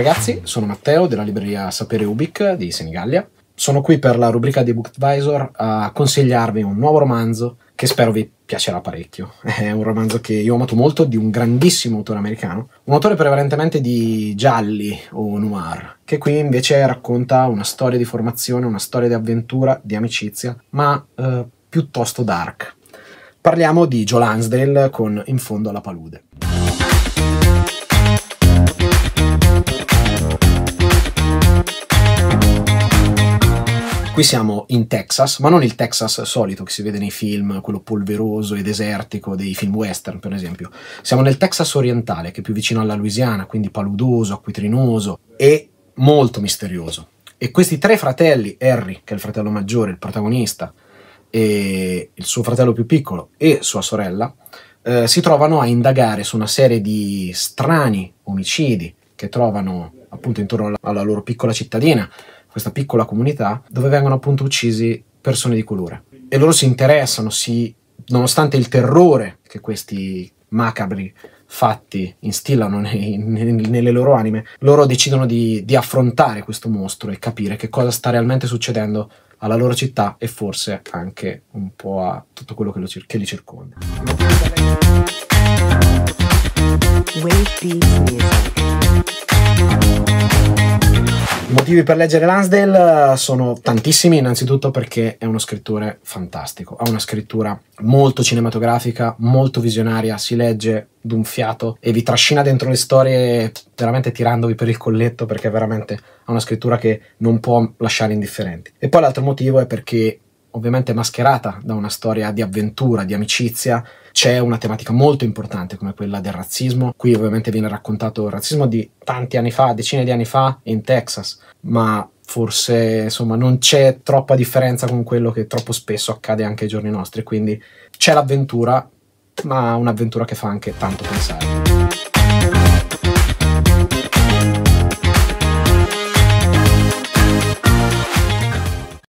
ragazzi, sono Matteo della libreria Sapere Ubic di Senigallia. Sono qui per la rubrica di Bookadvisor a consigliarvi un nuovo romanzo che spero vi piacerà parecchio. È un romanzo che io ho amato molto, di un grandissimo autore americano, un autore prevalentemente di gialli o noir, che qui invece racconta una storia di formazione, una storia di avventura, di amicizia, ma piuttosto dark. Parliamo di Joe Lansdale con In fondo alla palude. Qui siamo in Texas, ma non il Texas solito che si vede nei film, quello polveroso e desertico dei film western, per esempio. Siamo nel Texas orientale, che è più vicino alla Louisiana, quindi paludoso, acquitrinoso e molto misterioso. E questi tre fratelli, Harry, che è il fratello maggiore, il protagonista, e il suo fratello più piccolo e sua sorella, si trovano a indagare su una serie di strani omicidi che trovano appunto intorno alla loro piccola cittadina, questa piccola comunità, dove vengono appunto uccisi persone di colore. E loro si interessano, nonostante il terrore che questi macabri fatti instillano nelle loro anime, loro decidono di affrontare questo mostro e capire che cosa sta realmente succedendo alla loro città e forse anche un po' a tutto quello che li circonda. I motivi per leggere Lansdale sono tantissimi, innanzitutto perché è uno scrittore fantastico, ha una scrittura molto cinematografica, molto visionaria, si legge d'un fiato e vi trascina dentro le storie veramente tirandovi per il colletto, perché veramente ha una scrittura che non può lasciare indifferenti. E poi l'altro motivo è perché, ovviamente mascherata da una storia di avventura, di amicizia, c'è una tematica molto importante come quella del razzismo. Qui ovviamente viene raccontato il razzismo di tanti anni fa, decine di anni fa, in Texas, ma forse insomma non c'è troppa differenza con quello che troppo spesso accade anche ai giorni nostri, quindi c'è l'avventura, ma un'avventura che fa anche tanto pensare.